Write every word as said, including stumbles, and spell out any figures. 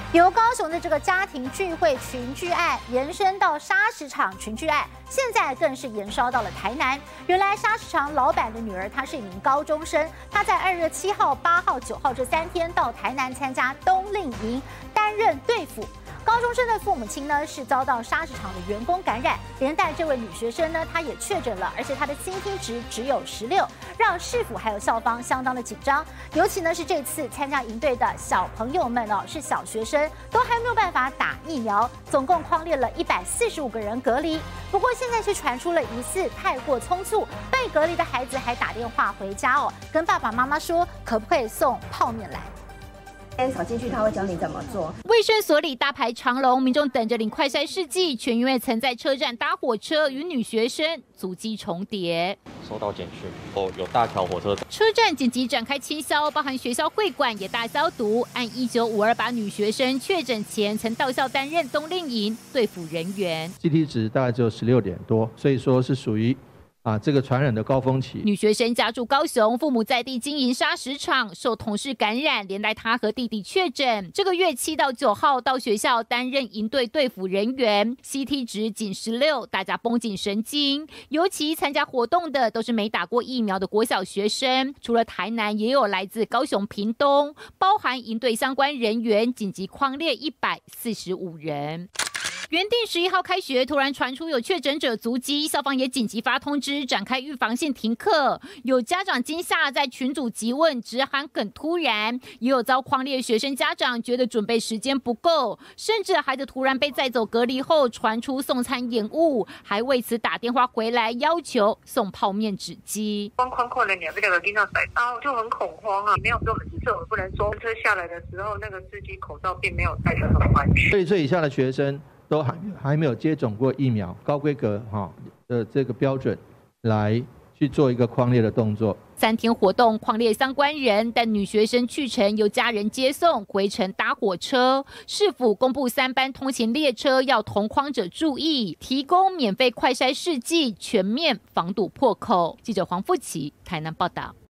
由高雄的这个家庭聚会群聚案延伸到砂石场群聚案，现在更是延烧到了台南。原来砂石场老板的女儿，她是一名高中生，她在二月七号、八号、九号这三天到台南参加冬令营，担任队辅。 高中生的父母亲呢是遭到砂石场的员工感染，连带这位女学生呢，她也确诊了，而且她的 C T 值只有十六，让市府还有校方相当的紧张。尤其呢是这次参加营队的小朋友们哦，是小学生，都还没有办法打疫苗，总共匡列了一百四十五个人隔离。不过现在却传出了疑似太过匆促，被隔离的孩子还打电话回家哦，跟爸爸妈妈说可不可以送泡面来。 扫进去，他会教你怎么做。 卫生所里大排长龙，民众等着领快筛试剂，全因为曾在车站搭火车与女学生足迹重叠。 收到简讯后，有大条火车车站紧急展开清消，包含学校会馆也大消毒。按一九五二把女学生确诊前曾到校担任冬令营队辅人员 ，C T 值大概只有十六点多，所以说是属于。 啊，这个传染的高峰期。 女学生家住高雄，父母在地经营砂石场，受同事感染，连带她和弟弟确诊。这个月七到九号到学校担任营队队辅人员 ，C T 值仅十六，大家绷紧神经。尤其参加活动的都是没打过疫苗的国小学生，除了台南，也有来自高雄、屏东，包含营队相关人员，紧急匡列一百四十五人。 原定十一号开学，突然传出有确诊者足迹，校方也紧急发通知，展开预防性停课。有家长惊吓，在群组急问，直喊梗突然；也有遭匡列学生家长觉得准备时间不够，甚至孩子突然被载走隔离后，传出送餐延误，还为此打电话回来要求送泡面纸机。 光框框的两个两个盯到塞，然后就很恐慌啊！没有给我们指示，我不能说车下来的时候，那个司机口罩并没有戴得很完全。 六岁以下的学生。 都还还没有接种过疫苗，高规格哈的这个标准来去做一个匡列的动作。 三天活动匡列相关人，但女学生去程由家人接送，回程搭火车。市府公布三班通勤列车要同匡者注意，提供免费快筛试剂，全面防堵破口。记者黄富琪台南报道。